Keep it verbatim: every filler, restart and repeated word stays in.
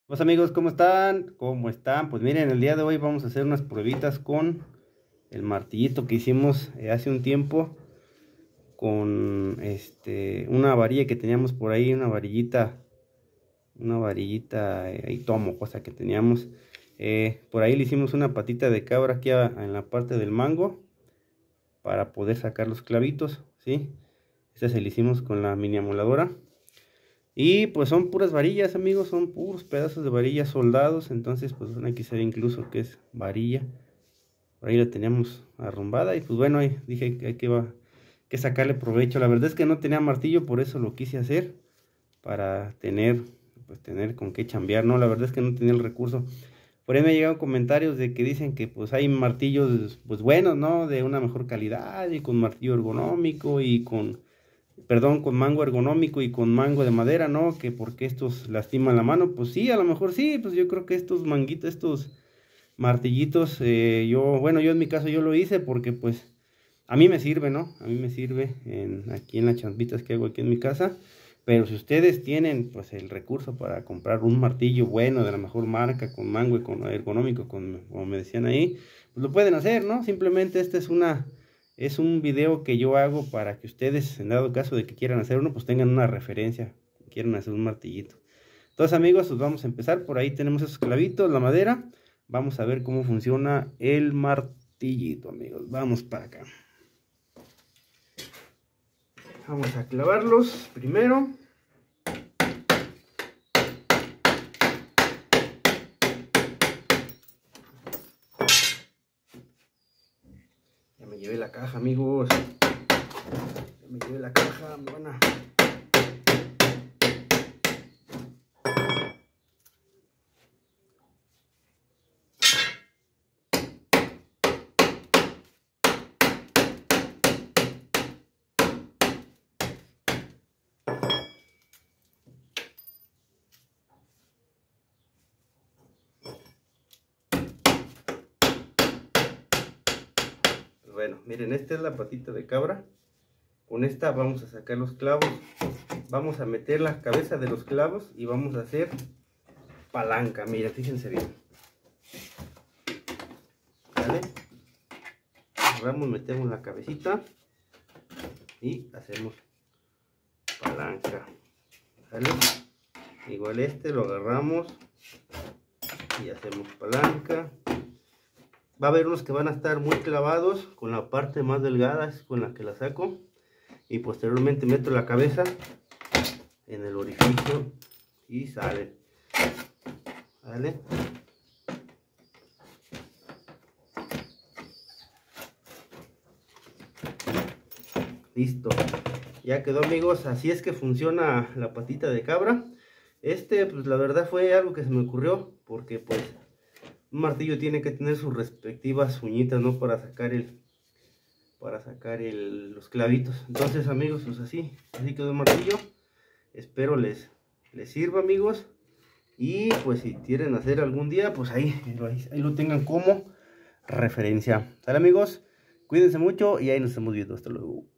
Pues amigos, ¿cómo están? ¿Cómo están? Pues miren, el día de hoy vamos a hacer unas pruebitas con el martillito que hicimos eh, hace un tiempo con este una varilla que teníamos por ahí, una varillita, una varillita eh, ahí tomo, cosa que teníamos. Eh, por ahí le hicimos una patita de cabra aquí a, en la parte del mango para poder sacar los clavitos, ¿sí? Esta se le hicimos con la mini amoladora. Y pues son puras varillas, amigos, son puros pedazos de varillas soldados. Entonces pues bueno, aquí se ve incluso que es varilla. Por ahí la teníamos arrumbada y pues bueno, ahí dije que hay que, va, que sacarle provecho. La verdad es que no tenía martillo, por eso lo quise hacer. Para tener, pues tener con qué chambear, ¿no? La verdad es que no tenía el recurso. Por ahí me llegaron comentarios de que dicen que pues hay martillos pues buenos, ¿no? De una mejor calidad y con martillo ergonómico y con... Perdón, con mango ergonómico y con mango de madera, ¿no? Que porque estos lastiman la mano. Pues sí, a lo mejor sí, pues yo creo que estos manguitos, estos martillitos, eh, yo, bueno, yo en mi caso yo lo hice porque pues a mí me sirve, ¿no? A mí me sirve en, aquí en las champitas que hago aquí en mi casa. Pero si ustedes tienen pues el recurso para comprar un martillo bueno, de la mejor marca, con mango y con ergonómico, con, como me decían ahí, pues lo pueden hacer, ¿no? Simplemente esta es una... Es un video que yo hago para que ustedes, en dado caso de que quieran hacer uno, pues tengan una referencia, quieran hacer un martillito. Entonces amigos, pues vamos a empezar. Por ahí tenemos esos clavitos, la madera. Vamos a ver cómo funciona el martillito, amigos. Vamos para acá. Vamos a clavarlos primero. Ya me llevé la caja, amigos. Ya me llevé la caja, buena. Bueno, miren, esta es la patita de cabra. Con esta vamos a sacar los clavos. Vamos a meter la cabeza de los clavos y vamos a hacer palanca. Miren, fíjense bien. ¿Vale? Agarramos, metemos la cabecita y hacemos palanca. ¿Vale? Igual este lo agarramos y hacemos palanca. Va a haber unos que van a estar muy clavados con la parte más delgada, es con la que la saco. Y posteriormente meto la cabeza en el orificio y sale. ¿Vale? Listo. Ya quedó, amigos. Así es que funciona la patita de cabra. Este, pues la verdad fue algo que se me ocurrió. Porque pues un martillo tiene que tener sus respectivas uñitas, ¿no? Para sacar el... Para sacar el, los clavitos. Entonces, amigos, pues así. Así quedó el martillo. Espero les, les sirva, amigos. Y pues si quieren hacer algún día, pues ahí, ahí, ahí lo tengan como referencia. ¿Sale, amigos? Cuídense mucho y ahí nos estamos viendo. Hasta luego.